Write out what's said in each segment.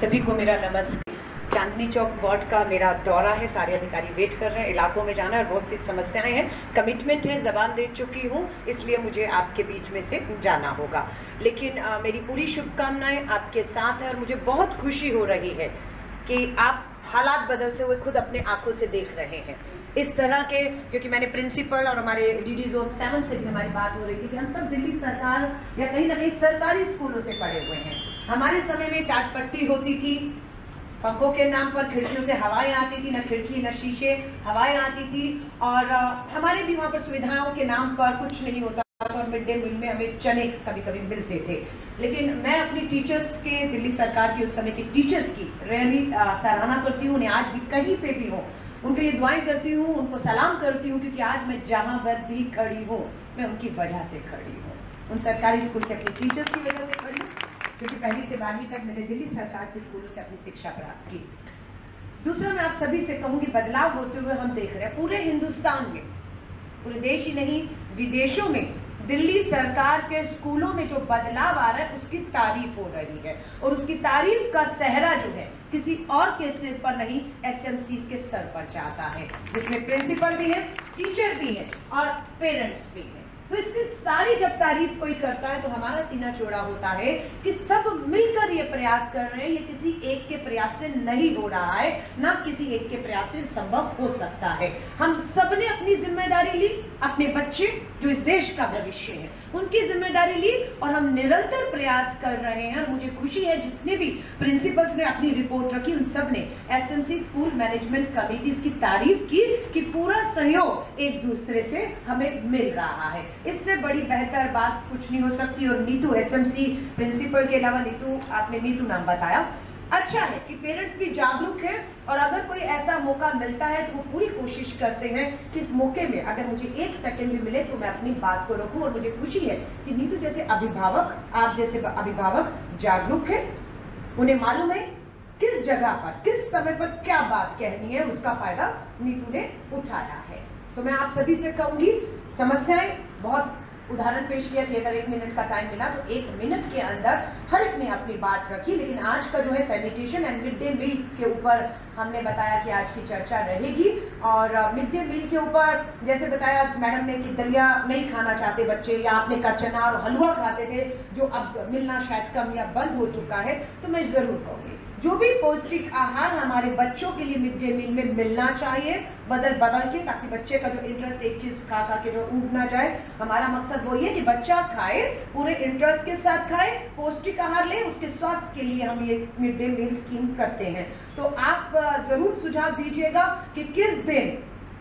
सभी को मेरा नमस्कार। चांदनी चौक वार्ड का मेरा दौरा है, सारे अधिकारी वेट कर रहे हैं, इलाकों में जाना है, बहुत सी समस्याएं हैं, कमिटमेंट है, जबान दे चुकी हूं, इसलिए मुझे आपके बीच में से जाना होगा। लेकिन मेरी पूरी शुभकामनाएं आपके साथ है और मुझे बहुत खुशी हो रही है कि आप हालात बदलते हुए खुद अपने आंखों से देख रहे हैं। इस तरह के, क्योंकि मैंने प्रिंसिपल और हमारे डीडी जोन 7 से भी हमारी बात हो रही थी कि हम सब दिल्ली सरकार या कहीं ना कहीं सरकारी स्कूलों से पढ़े हुए हैं। हमारे समय में टाटपट्टी होती थी, पंखों के नाम पर खिड़कियों से हवाएं आती थी, न खिड़की न शीशे, हवाएं आती थी और हमारे भी वहाँ पर सुविधाओं के नाम पर कुछ नहीं होता था और मिड डे मील में हमें चने कभी कभी मिलते थे। लेकिन मैं अपनी टीचर्स के, दिल्ली सरकार की उस समय की टीचर्स की रियली सराहना करती हूँ। उन्हें आज भी कहीं पे भी हो उनके लिए दुआएं करती हूँ, उनको सलाम करती हूँ, क्योंकि आज मैं जहाँ पर भी खड़ी हूँ मैं उनकी वजह से खड़ी हूँ, उन सरकारी स्कूल के अपने टीचर्स की वजह से खड़ी हूँ, क्योंकि पहली से 12वीं तक मैंने दिल्ली सरकार के स्कूलों से अपनी शिक्षा प्राप्त की। दूसरा, मैं आप सभी से कहूंगी, बदलाव होते हुए हम देख रहे हैं पूरे हिंदुस्तान में, पूरे देश ही नहीं विदेशों में दिल्ली सरकार के स्कूलों में जो बदलाव आ रहा है उसकी तारीफ हो रही है और उसकी तारीफ का सहरा जो है किसी और के सिर पर नहीं, एसएमसी के सर पर जाता है, जिसमें प्रिंसिपल भी है, टीचर भी है और पेरेंट्स भी है। तो इसकी सारी जब तारीफ कोई करता है तो हमारा सीना चौड़ा होता है कि सब मिलकर ये प्रयास कर रहे हैं। ये किसी एक के प्रयास से नहीं हो रहा है, ना किसी एक के प्रयास से संभव हो सकता है। हम सबने अपनी जिम्मेदारी ली, अपने बच्चे जो इस देश का भविष्य है उनकी जिम्मेदारी ली और हम निरंतर प्रयास कर रहे हैं। और मुझे खुशी है जितने भी प्रिंसिपल्स ने अपनी रिपोर्ट रखी उन सब ने एसएमसी स्कूल मैनेजमेंट कमेटीज की तारीफ की कि पूरा सहयोग एक दूसरे से हमें मिल रहा है। इससे बड़ी बेहतर बात कुछ नहीं हो सकती। और नीतू, एसएमसी प्रिंसिपल के अलावा नीतू, आपने नीतू नाम बताया, अच्छा है कि पेरेंट्स भी जागरूक हैं और अगर कोई ऐसा मौका मिलता है तो वो पूरी कोशिश करते हैं कि इस मौके में अगर मुझे 1 सेकंड भी मिले तो मैं अपनी बात को रखूं। और मुझे खुशी है कि नीतू जैसे अभिभावक, आप जैसे अभिभावक जागरूक हैं, उन्हें मालूम है किस जगह पर किस समय पर क्या बात कहनी है, उसका फायदा नीतू ने उठाया है। तो मैं आप सभी से कहूंगी, समस्याएं बहुत उदाहरण पेश किया कि अगर 1 मिनट का टाइम मिला तो 1 मिनट के अंदर हर एक ने अपनी बात रखी। लेकिन आज का जो है sanitation and mid day meal के ऊपर हमने बताया कि आज की चर्चा रहेगी। और मिड डे मील के ऊपर जैसे बताया मैडम ने कि दलिया नहीं खाना चाहते बच्चे, या आपने कहा चना और हलवा खाते थे जो अब मिलना शायद कम या बंद हो चुका है, तो मैं जरूर कहूँगी जो भी पौष्टिक आहार हमारे बच्चों के लिए मिड डे मील में मिलना चाहिए बदल बदल के, ताकि बच्चे का जो इंटरेस्ट एक चीज खा खा के जो उठ ना जाए। हमारा मकसद वही है कि बच्चा खाए, पूरे इंटरेस्ट के साथ खाए, पौष्टिक आहार ले, उसके स्वास्थ्य के लिए हम ये मिड डे मील स्कीम करते हैं। तो आप जरूर सुझाव दीजिएगा कि किस दिन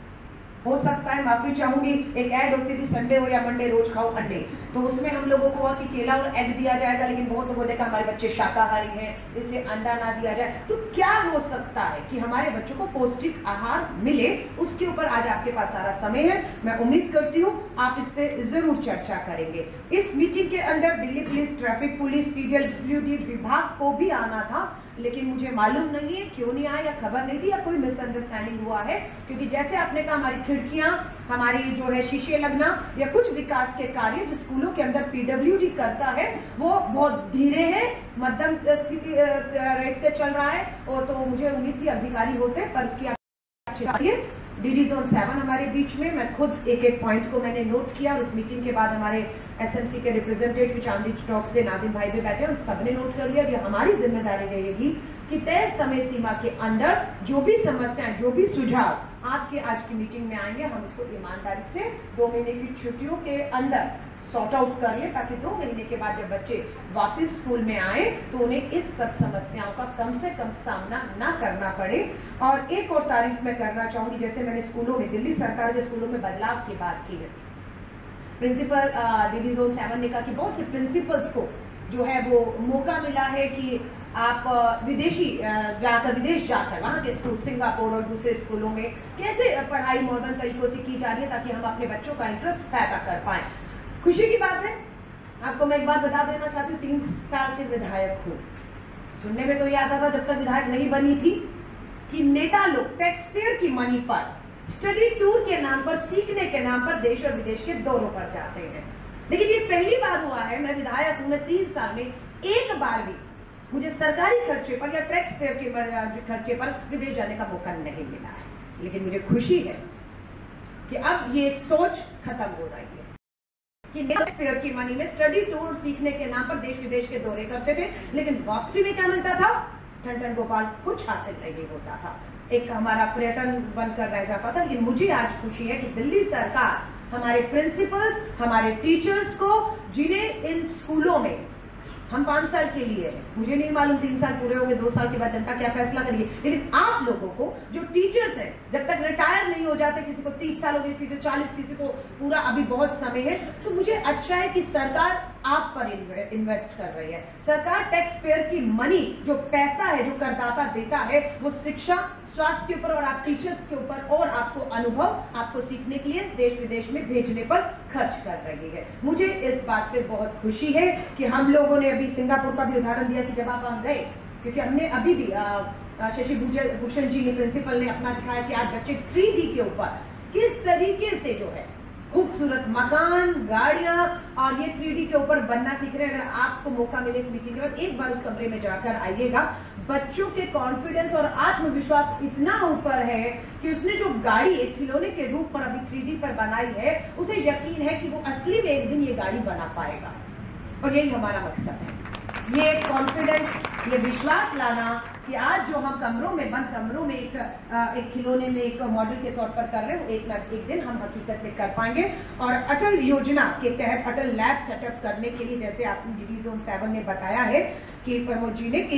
हो सकता है, माफी चाहूंगी, एक ऐड होती थी संडे हो या मंडे रोज खाओ अंडे, तो उसमें हम लोगों को हुआ कि केला और एग दिया जाएगा, लेकिन बहुत लोगों ने कहा हमारे बच्चे शाकाहारी हैं इसलिए अंडा ना दिया जाए। तो क्या हो सकता है कि हमारे बच्चों को पौष्टिक आहार मिले, उसके ऊपर आज आपके पास सारा समय है। मैं उम्मीद करती हूँ आप इस पे जरूर चर्चा करेंगे। इस मीटिंग के अंदर Delhi police, traffic police, PWD विभाग को भी आना था, लेकिन मुझे मालूम नहीं है क्यों नहीं आया, या खबर नहीं थी या कोई मिसअंडरस्टैंडिंग हुआ है। क्योंकि जैसे आपने कहा हमारी खिड़कियां, हमारी जो है शीशे लगना या कुछ विकास के कार्य जो स्कूलों के अंदर पीडब्ल्यूडी करता है वो बहुत धीरे है, मध्यम स्थिति से चल रहा है। और तो मुझे उम्मीद थी अधिकारी होते, पर उसकी डीडी जोन 7 हमारे बीच में, मैं खुद एक एक पॉइंट को मैंने नोट किया। और उस मीटिंग के बाद हमारे एसएमसी के रिप्रेजेंटेटिव चांदनी चौक से नाजिम भाई भी बैठे, उन सबने नोट कर लिया कि हमारी जिम्मेदारी रहेगी कि तय समय सीमा के अंदर जो भी समस्याएं, जो भी सुझाव आपके आज की मीटिंग में आएंगे, हम उसको ईमानदारी से 2 महीने की छुट्टियों के अंदर सॉर्ट आउट कर ले, ताकि 2 महीने के बाद जब बच्चे वापस स्कूल में आए तो उन्हें इस सब समस्याओं का कम से कम सामना ना करना पड़े। और एक और तारीफ मैं करना चाहूंगी, जैसे मैंने स्कूलों में, दिल्ली सरकार के स्कूलों में बदलाव की बात की है, प्रिंसिपल डीडी जोन 7 ने कहा कि बहुत से प्रिंसिपल्स को जो है वो मौका मिला है कि आप विदेश जाकर वहाँ के स्कूल, सिंगापुर और दूसरे स्कूलों में कैसे पढ़ाई मॉडर्न तरीकों से की जा रही है, ताकि हम अपने बच्चों का इंटरेस्ट पैदा कर पाए। खुशी की बात है, आपको मैं एक बात बता देना चाहती हूँ, 3 साल से विधायक हूँ। सुनने में तो ये आता था जब तक विधायक नहीं बनी थी कि नेता लोग टैक्स पेयर की मनी पर स्टडी टूर के नाम पर, सीखने के नाम पर देश और विदेश के दौरों पर जाते हैं। लेकिन ये पहली बार हुआ है, मैं विधायक हूं, मैं 3 साल में एक बार भी मुझे सरकारी खर्चे पर या टैक्स पेयर के खर्चे पर विदेश जाने का मौका नहीं मिला है। लेकिन मुझे खुशी है कि अब ये सोच खत्म हो रही है कि टैक्स पेयर की मनी में स्टडी टूर सीखने के नाम पर देश विदेश के दौरे करते थे, लेकिन वापसी में क्या मिलता था? ठन ठन गोपाल, कुछ हासिल नहीं होता था। एक हमारा पर्यटन बनकर रह जाता था। लेकिन मुझे आज खुशी है कि दिल्ली सरकार हमारे प्रिंसिपल्स, हमारे टीचर्स को, जिन्हें इन स्कूलों में हम 5 साल के लिए हैं, मुझे नहीं मालूम 3 साल पूरे हो गए, 2 साल के बाद जनता क्या फैसला करेगी, लेकिन आप लोगों को जो टीचर्स हैं, जब तक रिटायर नहीं हो जाते, किसी को 30 साल हो गए, किसी को 40, किसी को पूरा अभी बहुत समय है, तो मुझे अच्छा है कि सरकार आप पर इन्वेस्ट कर रही है। सरकार टैक्स पेयर की मनी, जो पैसा है, जो करदाता देता है, वो शिक्षा, स्वास्थ्य के ऊपर और आप टीचर्स के ऊपर और आपको अनुभव, आपको सीखने के लिए देश विदेश में भेजने पर खर्च कर रही है। मुझे इस बात पे बहुत खुशी है कि हम लोगों ने अभी सिंगापुर का भी उदाहरण दिया कि जब आप वहां गए, क्योंकि हमने अभी भी शशि भूषण जी ने, प्रिंसिपल ने अपना दिखाया कि आज बच्चे 3D के ऊपर किस तरीके से जो है खूबसूरत मकान, गाड़ियां और ये 3D के ऊपर बनना सीख रहे हैं। अगर आपको मौका मिले इस मीटिंग के बाद एक बार उस कमरे में जाकर आइएगा, बच्चों के कॉन्फिडेंस और आत्मविश्वास इतना ऊपर है कि उसने जो गाड़ी एक खिलौने के रूप पर अभी 3D पर बनाई है, उसे यकीन है कि वो असली में एक दिन ये गाड़ी बना पाएगा। और यही हमारा मकसद है, ये कॉन्फिडेंस, ये विश्वास लाना कि आज जो हम कमरों में, बंद कमरों में एक खिलौने में एक मॉडल के तौर पर कर रहे हैं, वो एक ना एक दिन हम हकीकत में कर पाएंगे। और अटल योजना के तहत अटल लैब सेटअप करने के लिए, जैसे आपने DD Zone 7 में बताया है कि प्रमोद जी ने, कि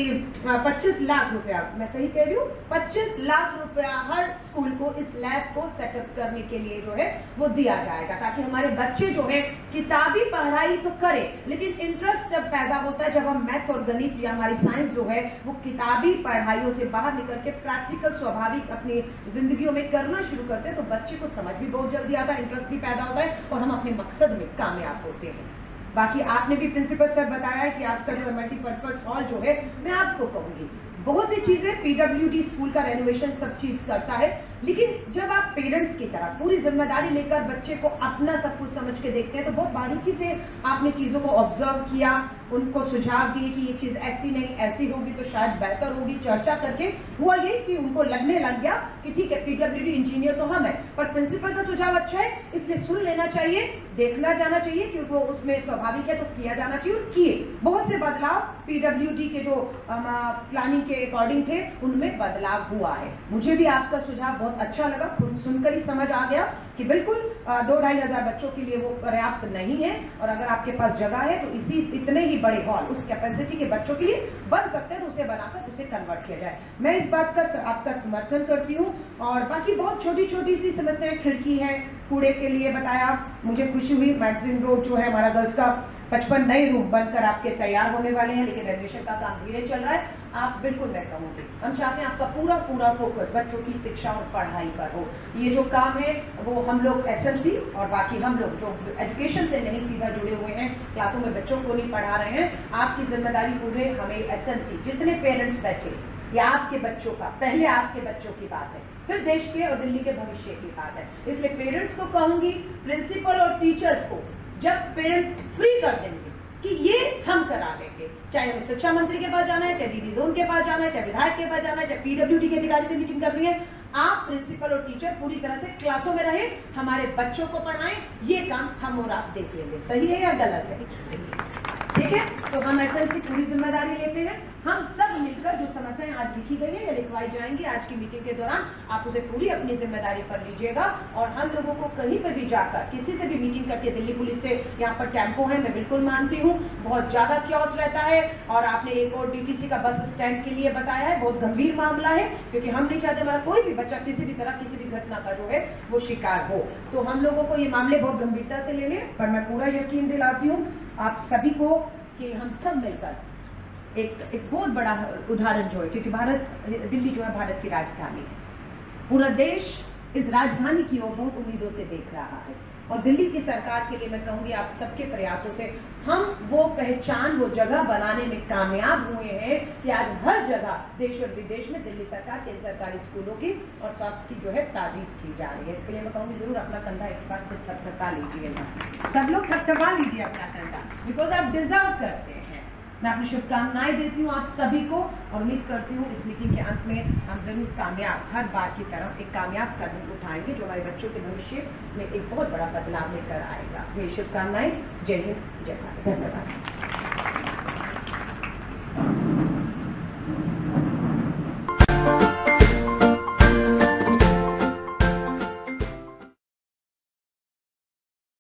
25 लाख रुपया, मैं सही कह रही हूँ, 25 लाख रुपया हर स्कूल को इस लैब को सेटअप करने के लिए जो है वो दिया जाएगा, ताकि हमारे बच्चे जो है किताबी पढ़ाई तो करें, लेकिन इंटरेस्ट जब पैदा होता है, जब हम मैथ और गणित या हमारी साइंस जो है वो किताबी पढ़ाइयों से बाहर निकल के प्रैक्टिकल स्वाभाविक अपनी जिंदगियों में करना शुरू करते हैं, तो बच्चे को समझ भी बहुत जल्दी आता है, इंटरेस्ट भी पैदा होता है और हम अपने मकसद में कामयाब होते हैं। बाकी आपने भी प्रिंसिपल सर बताया है कि आपका जो मल्टीपर्पज हॉल जो है, मैं आपको कहूंगी बहुत सी चीजें PWD स्कूल का रेनोवेशन सब चीज करता है, लेकिन जब आप पेरेंट्स की तरह पूरी जिम्मेदारी लेकर बच्चे को अपना सब कुछ समझ के देखते हैं, तो बहुत बारीकी से आपने चीजों को ऑब्जर्व किया, उनको सुझाव दिए कि ये चीज ऐसी नहीं ऐसी होगी तो शायद बेहतर होगी, चर्चा करके हुआ ये कि उनको लगने लग गया कि ठीक है, PWD इंजीनियर तो हम है, पर प्रिंसिपल का सुझाव अच्छा है, इसलिए सुन लेना चाहिए, देखना जाना चाहिए कि वो उसमें स्वाभाविक है तो किया जाना चाहिए, और किए। बहुत से बदलाव PWD के जो प्लानिंग के अकॉर्डिंग थे, उनमें बदलाव हुआ है। मुझे भी आपका सुझाव बहुत अच्छा लगा, खुद सुनकर ही समझ आ गया कि बिल्कुल 2-2.5 हजार बच्चों के लिए वो पर्याप्त नहीं है, और अगर आपके पास जगह है तो इतने ही बड़े हॉल उस कैपेसिटी के बच्चों के लिए बन सकते हैं, तो उसे बनाकर उसे कन्वर्ट किया जाए। मैं इस बात का आपका समर्थन करती हूँ। और बाकी बहुत छोटी छोटी सी समस्याएं, खिड़की है, कूड़े के लिए बताया, मुझे खुशी हुई। मैगजीन रोड जो है हमारा गर्ल्स का 55 नए रूम बनकर आपके तैयार होने वाले हैं, लेकिन रेनोवेशन का काम धीरे चल रहा है। आप बिल्कुल, मैं कहूँगी, हम चाहते हैं आपका पूरा फोकस बच्चों की शिक्षा और पढ़ाई पर हो। ये जो काम है वो हम लोग SMC और बाकी हम लोग जो एजुकेशन से नहीं सीधा जुड़े हुए हैं, क्लासों में बच्चों को नहीं पढ़ा रहे हैं, आपकी जिम्मेदारी पूरे हमें SMC जितने पेरेंट्स बैठे, ये आपके बच्चों का, पहले आपके बच्चों की बात है, फिर देश के और दिल्ली के भविष्य की बात है। इसलिए पेरेंट्स को कहूंगी, प्रिंसिपल और टीचर्स को जब पेरेंट्स फ्री कर देंगे कि ये हम करा लेंगे, चाहे हमें शिक्षा मंत्री के पास जाना है, चाहे DD Zone के पास जाना है, चाहे विधायक के पास जाना है, चाहे PWD के अधिकारी से मीटिंग करनी है, आप प्रिंसिपल और टीचर पूरी तरह से क्लासों में रहे, हमारे बच्चों को पढ़ाएं, ये काम हम और आप देख लेंगे। सही है या गलत है? ठीक है, तो हम SMC पूरी जिम्मेदारी लेते हैं। हम सब मिलकर जो समस्याएं आज लिखी गई है या लिखवाई जाएंगी आज की मीटिंग के दौरान, आप उसे पूरी अपनी जिम्मेदारी पर लीजिएगा। और हम लोगों को कहीं पर भी जाकर किसी से भी मीटिंग करके, दिल्ली पुलिस से यहाँ पर टेम्पो है, मैं बिल्कुल मानती हूँ, बहुत ज्यादा क्योस रहता है, और आपने एक और DTC का बस स्टैंड के लिए बताया है, बहुत गंभीर मामला है, क्योंकि हम नहीं चाहते हमारा कोई भी बच्चा किसी भी तरह किसी भी घटना का जो है वो शिकार हो। तो हम लोगों को ये मामले बहुत गंभीरता से लेने, पर मैं पूरा यकीन दिलाती हूँ आप सभी को कि हम सब मिलकर एक बहुत बड़ा उदाहरण जो है, क्योंकि दिल्ली जो है भारत की राजधानी है, पूरा देश इस राजधानी की ओर बहुत उम्मीदों से देख रहा है, और दिल्ली की सरकार के लिए मैं कहूंगी आप सबके प्रयासों से हम वो पहचान, वो जगह बनाने में कामयाब हुए हैं कि आज हर जगह देश और विदेश में दिल्ली सरकार के सरकारी स्कूलों की और स्वास्थ्य की जो है तारीफ की जा रही है। इसके लिए मैं कहूँगी जरूर अपना कंधा एक बार खुद थपथपा लीजिएगा, सब लोग थपथपा लीजिए अपना कंधा, बिकॉज आप डिजर्व करते हैं। मैं अपनी शुभकामनाएं देती हूँ आप सभी को और उम्मीद करती हूँ इस मीटिंग के अंत में हम जरूर कामयाब, हर बार की तरह एक कामयाब कदम उठाएंगे जो हमारे बच्चों के भविष्य में एक बहुत बड़ा बदलाव लेकर आएगा। मेरी शुभकामनाएं। जय हिंद, जय भारत। धन्यवाद।